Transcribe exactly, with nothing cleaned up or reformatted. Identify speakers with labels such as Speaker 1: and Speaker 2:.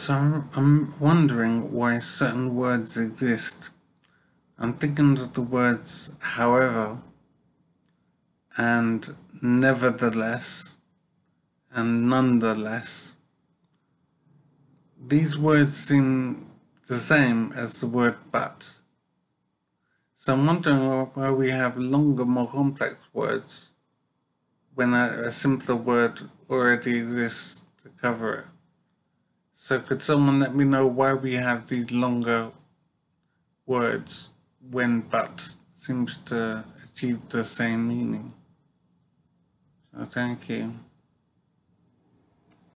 Speaker 1: So I'm, I'm wondering why certain words exist. I'm thinking of the words however and nevertheless and nonetheless. These words seem the same as the word but. So I'm wondering why we have longer, more complex words when a, a simpler word already exists to cover it. So could someone let me know why we have these longer words when but seems to achieve the same meaning? So thank you.